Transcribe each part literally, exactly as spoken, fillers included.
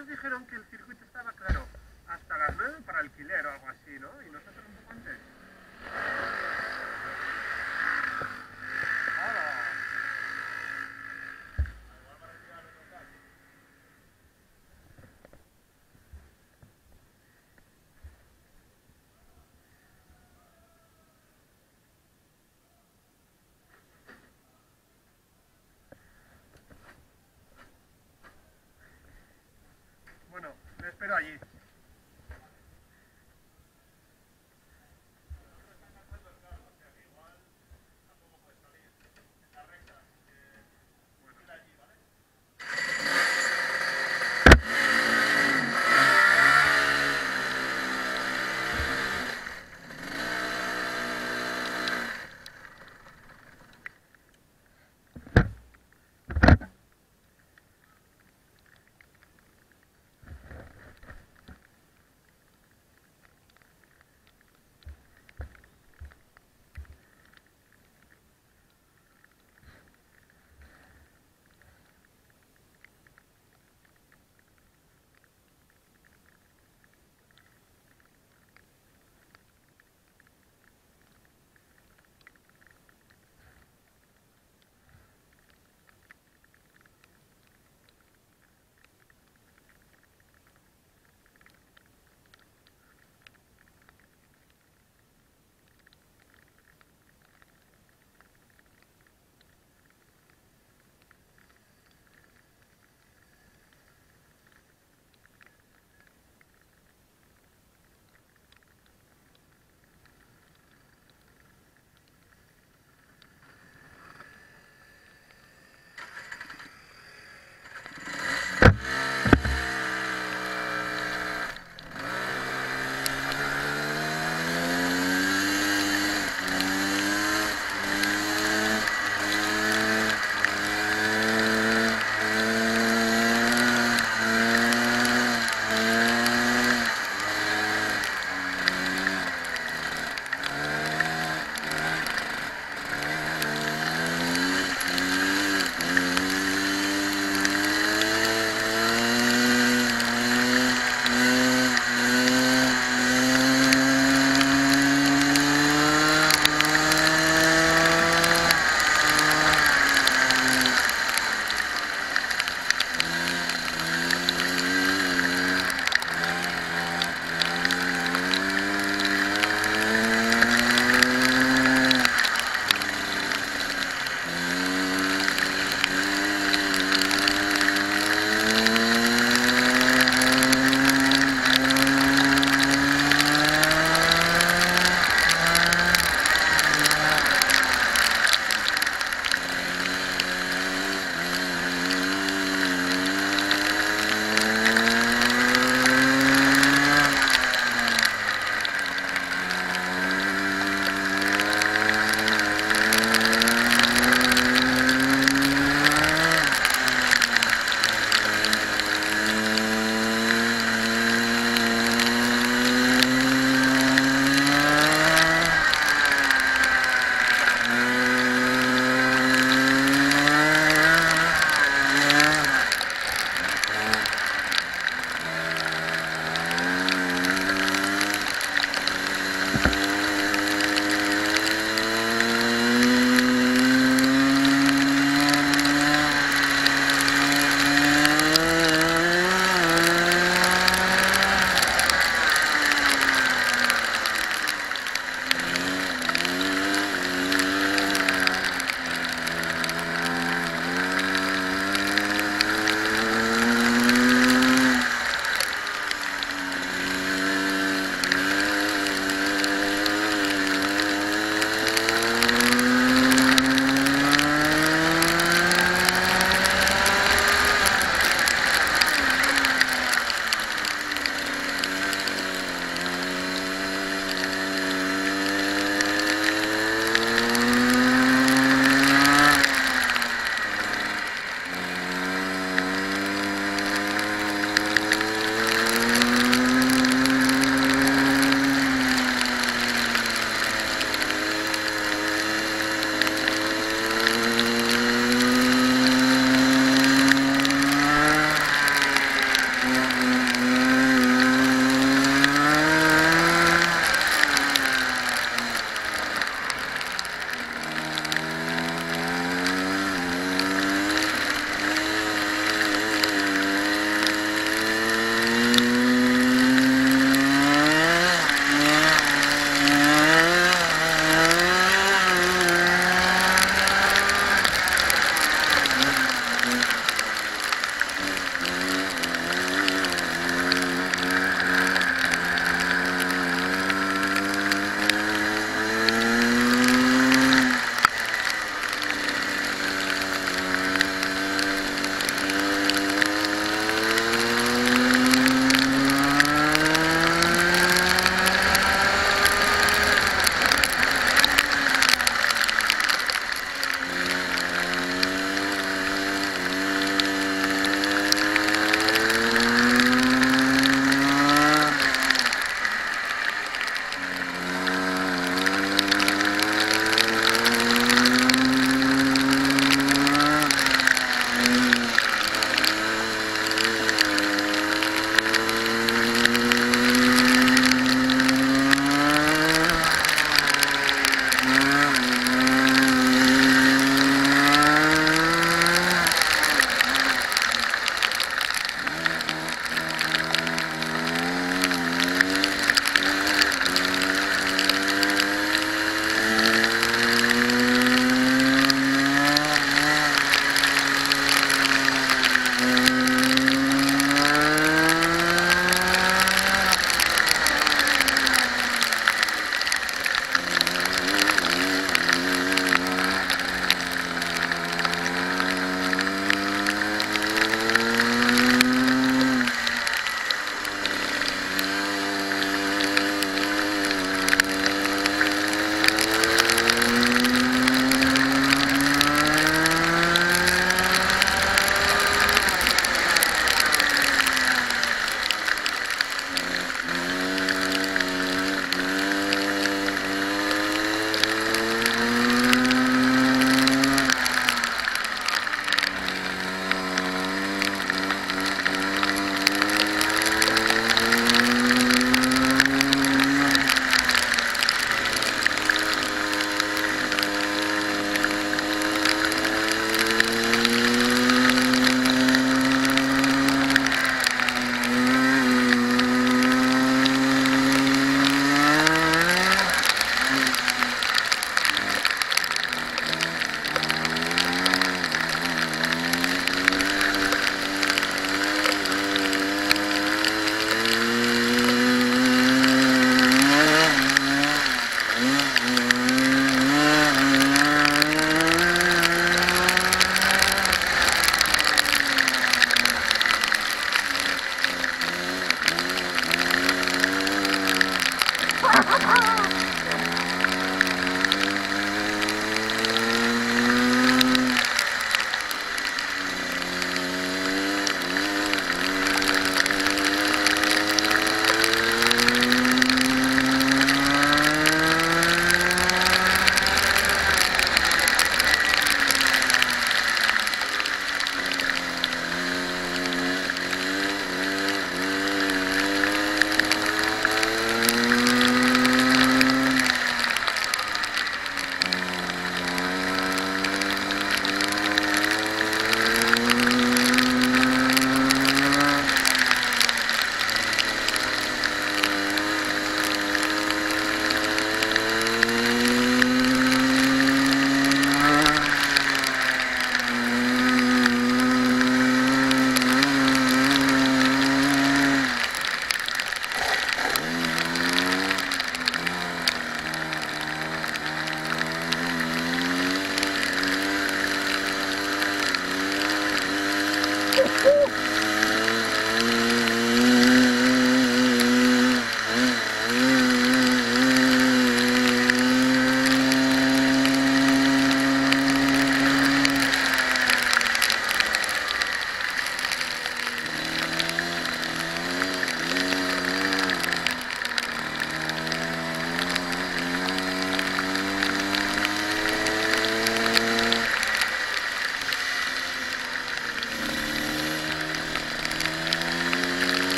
nos dijeron que el circuito estaba claro hasta las nueve para alquiler o algo así, ¿no? Y nosotros un poco antes. ¡Hola! Bueno, me espero allí.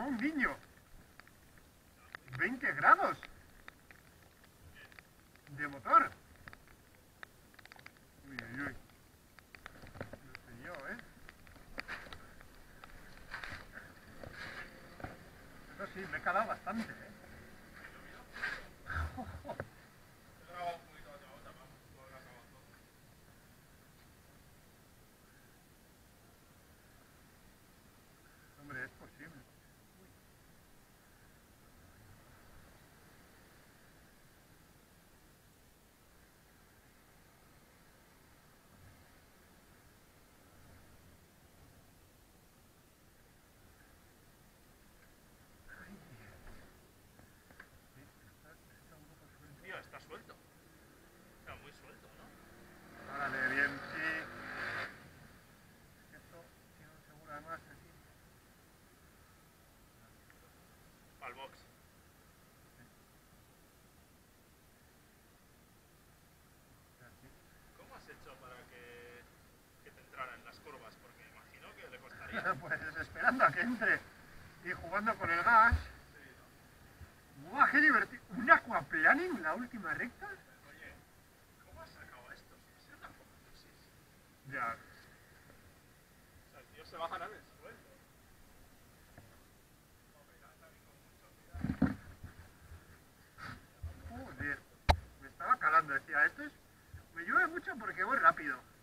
como un niño. veinte grados de motor. Uy, uy, uy. No sé yo, ¿eh? Eso sí, me he calado bastante, ¿eh? Hombre, es posible. Tío, está suelto. Está muy suelto, ¿no? Vale, bien, sí. Esto tiene un seguro además aquí. Al box. ¿Cómo has hecho para que, que te entrara en las curvas? Porque imagino que le costaría. Pues esperando a que entre y jugando con el gas. ¡Buah, qué divertido! ¿Un aquaplaning en la última recta? Oye, ¿cómo has sacado esto? Si es una fotosis. Ya. O sea, el tío se va a ganar el sueldo. Joder. Me estaba calando, decía, esto es... Me llueve mucho porque voy rápido.